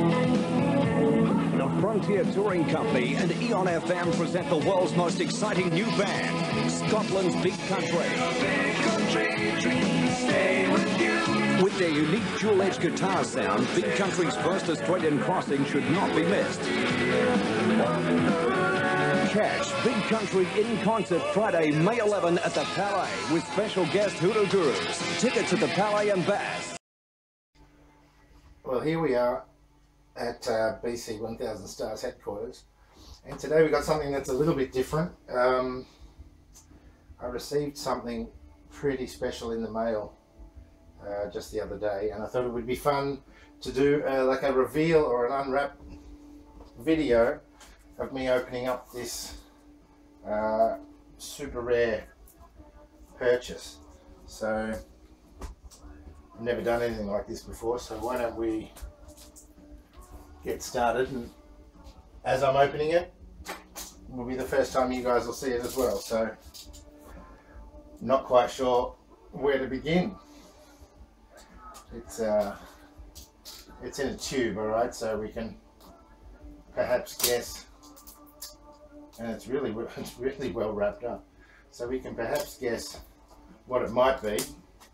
The Frontier Touring Company and Eon FM present the world's most exciting new band, Scotland's Big Country. With their unique dual-edge guitar sound, Big Country's first Australian crossing should not be missed. Catch Big Country in concert Friday, May 11 at the Palais with special guest Hoodoo Gurus. Tickets at the Palais and Bass. Well, here we are at BC 1000 Stars headquarters, and today we got something that's a little bit different. I received something pretty special in the mail just the other day, and I thought it would be fun to do like a reveal or an unwrap video of me opening up this super rare purchase. So I've never done anything like this before, so why don't we get started, and as I'm opening it will be the first time you guys will see it as well, so not quite sure where to begin. It's in a tube, alright, so we can perhaps guess, and it's really well wrapped up, so we can perhaps guess what it might be.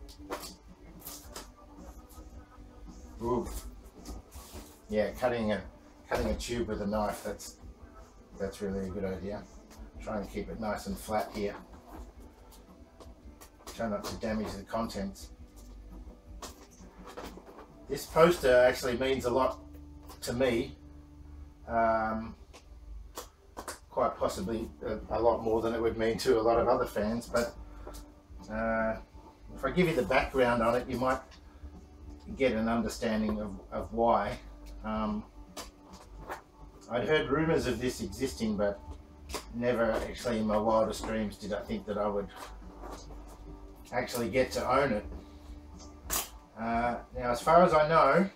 Ooh. Yeah, cutting a tube with a knife, that's really a good idea. Try and keep it nice and flat here. Try not to damage the contents. This poster actually means a lot to me. Quite possibly a lot more than it would mean to a lot of other fans, but if I give you the background on it, you might get an understanding of why. I'd heard rumours of this existing, but never actually in my wildest dreams did I think that I would actually get to own it. Now, as far as I know,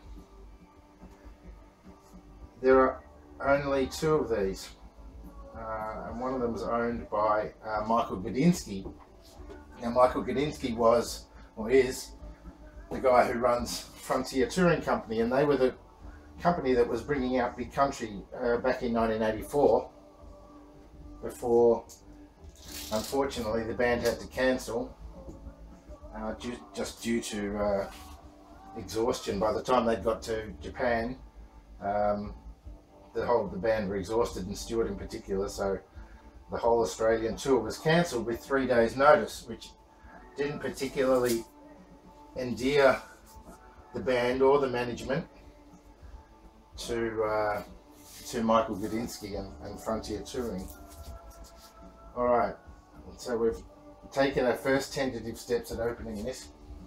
there are only 2 of these, and one of them is owned by Michael Gudinski. Now, Michael Gudinski was, or is, the guy who runs Frontier Touring Company, and they were the company that was bringing out Big Country back in 1984, before unfortunately the band had to cancel just due to exhaustion. By the time they'd got to Japan, the band were exhausted, and Stuart in particular, so the whole Australian tour was cancelled with 3 days notice, which didn't particularly endear the band or the management to Michael Gudinski and Frontier Touring. Alright, so we've taken our first tentative steps at opening this.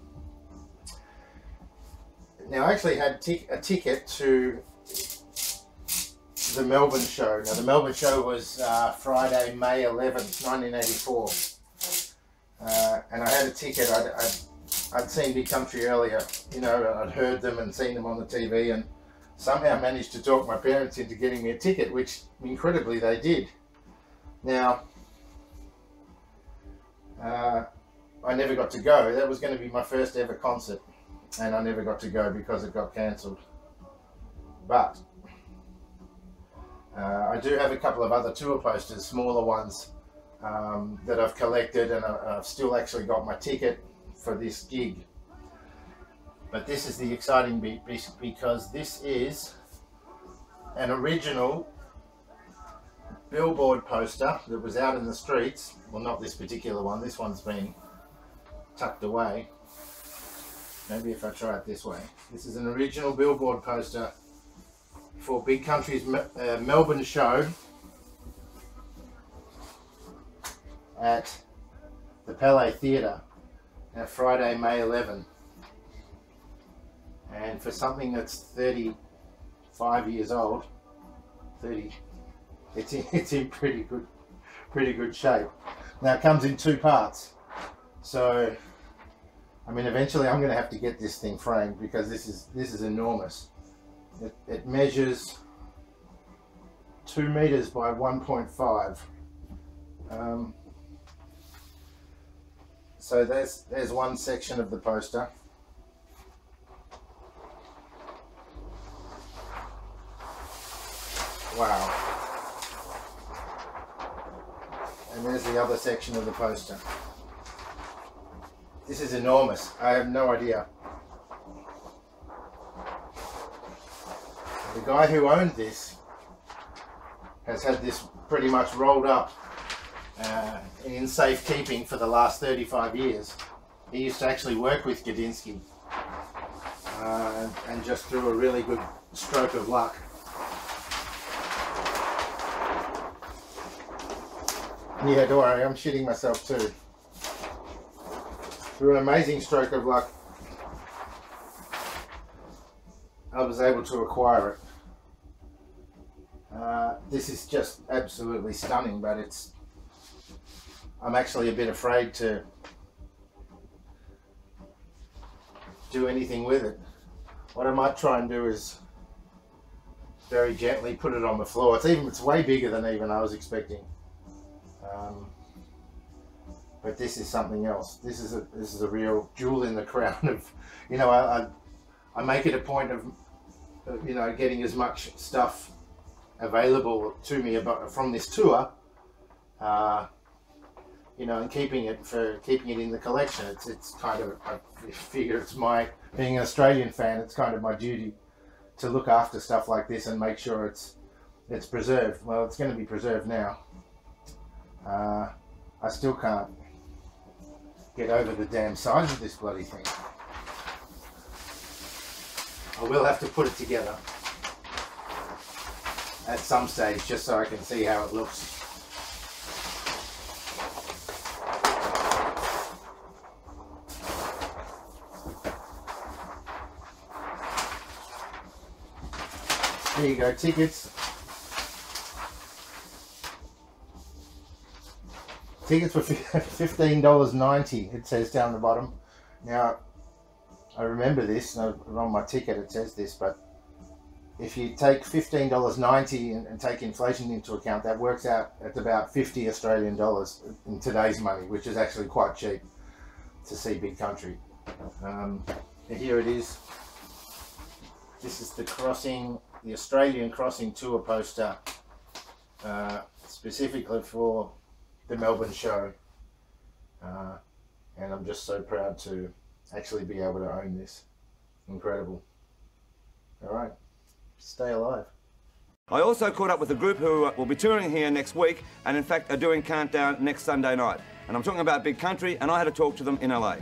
Now, I actually had a ticket to the Melbourne show. Now, the Melbourne show was Friday, May 11th, 1984. And I had a ticket. I'd seen Big Country earlier, you know, I'd heard them and seen them on the TV, and somehow managed to talk my parents into getting me a ticket, which incredibly they did. Now, I never got to go. That was going to be my first ever concert, and I never got to go because it got cancelled. But I do have a couple of other tour posters, smaller ones, that I've collected, and I've still actually got my ticket for this gig. But this is the exciting bit, because this is an original billboard poster that was out in the streets. Well, not this particular one. This one's been tucked away. Maybe if I try it this way. This is an original billboard poster for Big Country's Melbourne show at the Palais Theatre on Friday, May 11. And for something that's 35 years old, 30, it's in pretty good shape. Now, it comes in 2 parts, so I mean, eventually I'm going to have to get this thing framed, because this is enormous. It measures 2 meters by 1.5. So there's one section of the poster. Wow. And there's the other section of the poster. This is enormous. I have no idea. The guy who owned this has had this pretty much rolled up in safekeeping for the last 35 years. He used to actually work with Gudinski and just threw a really good stroke of luck. Yeah, don't worry, I'm shitting myself too. Through an amazing stroke of luck, I was able to acquire it. This is just absolutely stunning, but I'm actually a bit afraid to do anything with it. What I might try and do is very gently put it on the floor. It's way bigger than even I was expecting. But this is something else. This is a real jewel in the crown of, you know, I make it a point of, you know, getting as much stuff available to me from this tour, you know, and keeping it in the collection. It's kind of, I figure it's being an Australian fan, it's kind of my duty to look after stuff like this and make sure it's preserved. Well, it's going to be preserved now. I still can't get over the damn size of this bloody thing. I will have to put it together at some stage just so I can see how it looks. There you go, tickets. Tickets were $15.90, it says down the bottom. Now, I remember this, on my ticket it says this, but if you take $15.90 and take inflation into account, that works out at about 50 Australian dollars in today's money, which is actually quite cheap to see Big Country. Here it is. This is the Australian Crossing Tour poster, specifically for the Melbourne show, and I'm just so proud to actually be able to own this. Incredible. Alright, stay alive. I also caught up with a group who will be touring here next week and in fact are doing Countdown next Sunday night. And I'm talking about Big Country, and I had to talk to them in LA.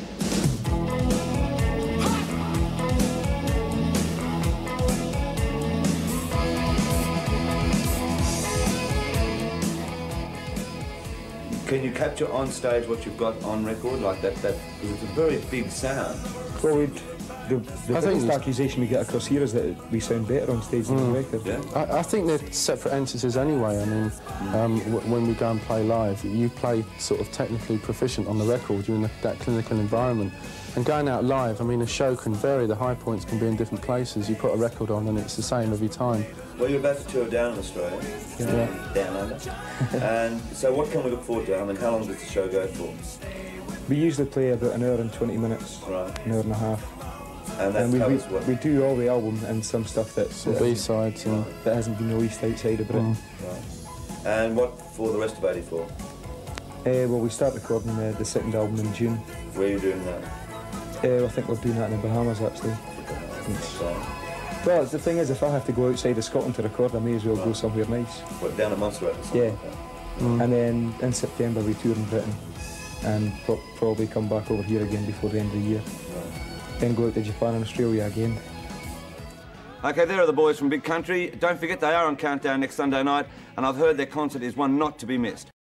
Can you capture on stage what you've got on record like that? Because it's a very big sound. Well, the biggest accusation we get across here is that we sound better on stage than the record. Yeah? I think they're separate entities anyway. I mean, when we go and play live, you play sort of technically proficient on the record, you're in that clinical environment. And going out live, I mean, a show can vary, the high points can be in different places. You put a record on and it's the same every time. Well, you're about to tour down in Australia, down under. And so what can we look forward to? I mean, how long does the show go for? We usually play about an hour and 20 minutes, right. An hour and a half. And that we do all the album and some stuff that's B-sides that hasn't been released outside of Britain. Right. And what for the rest of '84? Well, we start recording the second album in June. Where are you doing that? I think we're doing that in the Bahamas, actually. Well, the thing is, if I have to go outside of Scotland to record, I may as well go somewhere nice. What, down at Montserrat or something? Yeah. Like and then in September we tour in Britain and probably come back over here again before the end of the year. Right. Then go out to Japan and Australia again. Okay, there are the boys from Big Country. Don't forget they are on Countdown next Sunday night, and I've heard their concert is one not to be missed.